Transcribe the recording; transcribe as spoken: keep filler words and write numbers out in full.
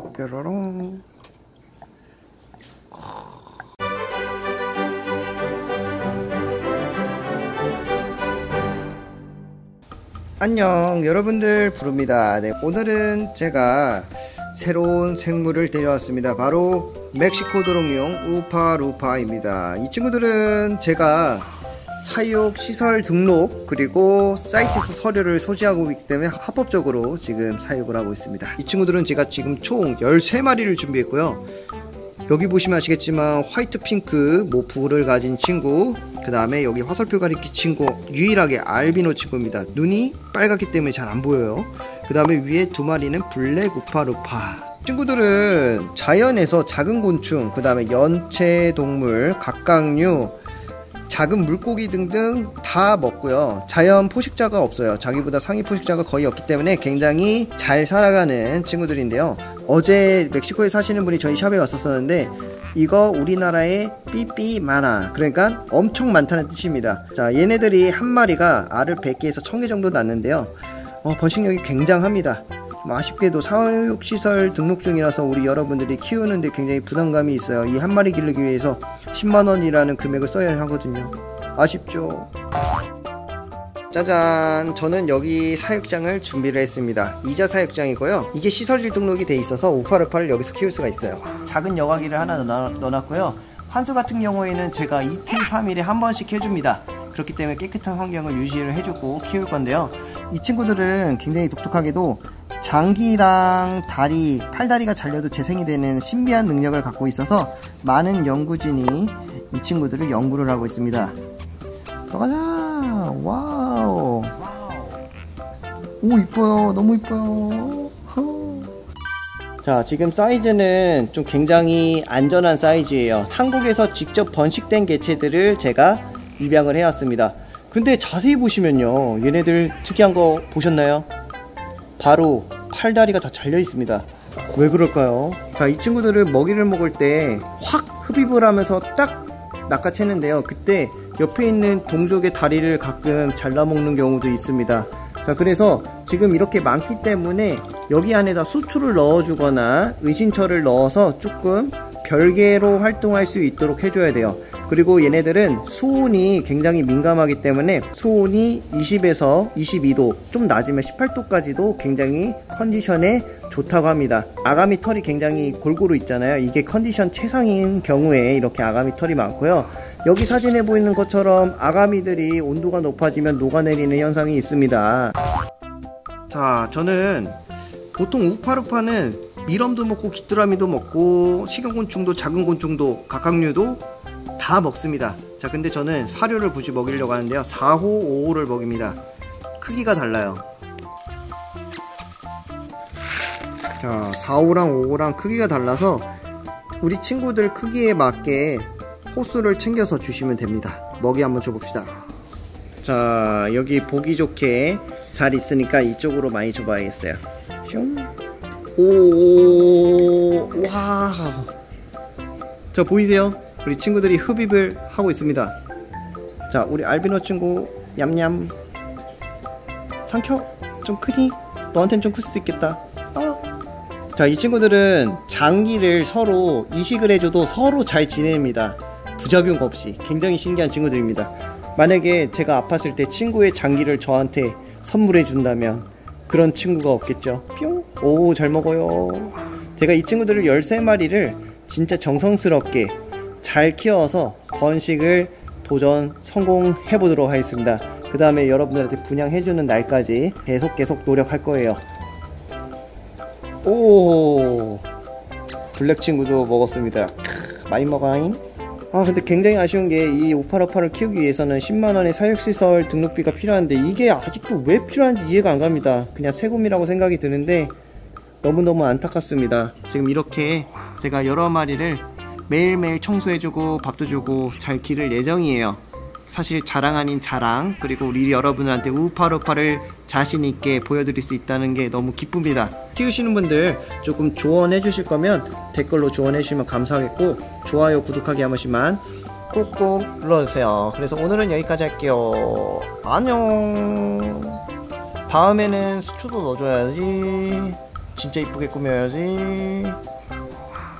뾰로롱. 안녕 여러분들, 부릅니다. 네, 오늘은 제가 새로운 생물을 데려왔습니다. 바로 멕시코 도롱뇽 우파루파입니다. 이 친구들은 제가 사육 시설 등록 그리고 사이트에서 서류를 소지하고 있기 때문에 합법적으로 지금 사육을 하고 있습니다. 이 친구들은 제가 지금 총 열세 마리를 준비했고요. 여기 보시면 아시겠지만 화이트 핑크 모프를 가진 친구, 그 다음에 여기 화살표가 이렇게 친구, 유일하게 알비노 친구입니다. 눈이 빨갛기 때문에 잘 안 보여요. 그 다음에 위에 두 마리는 블랙 우파루파. 친구들은 자연에서 작은 곤충, 그 다음에 연체 동물, 각각류, 작은 물고기 등등 다 먹고요. 자연 포식자가 없어요. 자기보다 상위 포식자가 거의 없기 때문에 굉장히 잘 살아가는 친구들인데요. 어제 멕시코에 사시는 분이 저희 샵에 왔었었는데 이거 우리나라의 삐삐 많아, 그러니까 엄청 많다는 뜻입니다. 자, 얘네들이 한 마리가 알을 백 개에서 천 개 정도 낳는데요. 어, 번식력이 굉장합니다. 아쉽게도 사육시설 등록 중이라서 우리 여러분들이 키우는데 굉장히 부담감이 있어요. 이 한 마리 기르기 위해서 십만 원이라는 금액을 써야 하거든요. 아쉽죠. 짜잔, 저는 여기 사육장을 준비를 했습니다. 이자 사육장이고요. 이게 시설일 등록이 돼 있어서 우파루파를 여기서 키울 수가 있어요. 작은 여과기를 하나 넣어놨고요. 환수 같은 경우에는 제가 이틀 삼일에 한 번씩 해줍니다. 그렇기 때문에 깨끗한 환경을 유지를 해주고 키울 건데요. 이 친구들은 굉장히 독특하게도 장기랑 다리, 팔다리가 잘려도 재생이 되는 신비한 능력을 갖고 있어서 많은 연구진이 이 친구들을 연구를 하고 있습니다. 들어가자. 와우. 오, 이뻐요. 너무 이뻐요. 자, 지금 사이즈는 좀 굉장히 안전한 사이즈예요. 한국에서 직접 번식된 개체들을 제가 입양을 해왔습니다. 근데 자세히 보시면요, 얘네들 특이한 거 보셨나요? 바로 팔다리가 다 잘려 있습니다. 왜 그럴까요? 자, 이 친구들을 먹이를 먹을 때 확 흡입을 하면서 딱 낚아채는데요. 그때 옆에 있는 동족의 다리를 가끔 잘라먹는 경우도 있습니다. 자, 그래서 지금 이렇게 많기 때문에 여기 안에다 수초를 넣어주거나 은신처를 넣어서 조금 별개로 활동할 수 있도록 해줘야 돼요. 그리고 얘네들은 수온이 굉장히 민감하기 때문에 수온이 이십에서 이십이 도, 좀 낮으면 십팔 도까지도 굉장히 컨디션에 좋다고 합니다. 아가미 털이 굉장히 골고루 있잖아요. 이게 컨디션 최상인 경우에 이렇게 아가미 털이 많고요. 여기 사진에 보이는 것처럼 아가미들이 온도가 높아지면 녹아내리는 현상이 있습니다. 자, 저는 보통 우파루파는 미럼도 먹고 귀뚜라미도 먹고 식용곤충도 작은 곤충도 각각류도 다 먹습니다. 자, 근데 저는 사료를 굳이 먹이려고 하는데요, 사 호, 오 호를 먹입니다. 크기가 달라요. 자, 사 호랑 오 호랑 크기가 달라서 우리 친구들 크기에 맞게 호수를 챙겨서 주시면 됩니다. 먹이 한번 줘봅시다. 자, 여기 보기 좋게 잘 있으니까 이쪽으로 많이 줘봐야겠어요. 오, 와우. 자, 보이세요? 우리 친구들이 흡입을 하고 있습니다. 자, 우리 알비노 친구 얌얌. 상켜? 좀 크니? 너한텐 좀 클 수도 있겠다. 어. 자, 이 친구들은 장기를 서로 이식을 해줘도 서로 잘 지냅니다. 부작용 없이. 굉장히 신기한 친구들입니다. 만약에 제가 아팠을 때 친구의 장기를 저한테 선물해 준다면 그런 친구가 없겠죠. 뿅. 오, 잘 먹어요. 제가 이 친구들을 열세 마리를 진짜 정성스럽게 잘 키워서 번식을 도전 성공해 보도록 하겠습니다. 그 다음에 여러분들한테 분양해주는 날까지 계속 계속 노력할 거예요. 오, 블랙 친구도 먹었습니다. 크, 많이 먹어잉. 아, 근데 굉장히 아쉬운 게 이 우파루파를 키우기 위해서는 십만 원의 사육시설 등록비가 필요한데 이게 아직도 왜 필요한지 이해가 안 갑니다. 그냥 세금이라고 생각이 드는데 너무너무 안타깝습니다. 지금 이렇게 제가 여러 마리를 매일매일 청소해주고 밥도 주고 잘 기를 예정이에요. 사실 자랑 아닌 자랑, 그리고 우리 여러분들한테 우파루파를 자신있게 보여드릴 수 있다는 게 너무 기쁩니다. 키우시는 분들 조금 조언해 주실 거면 댓글로 조언해 주시면 감사하겠고, 좋아요, 구독하기 한 번씩만 꾹꾹 눌러주세요. 그래서 오늘은 여기까지 할게요. 안녕. 다음에는 수초도 넣어줘야지. 진짜 이쁘게 꾸며야지.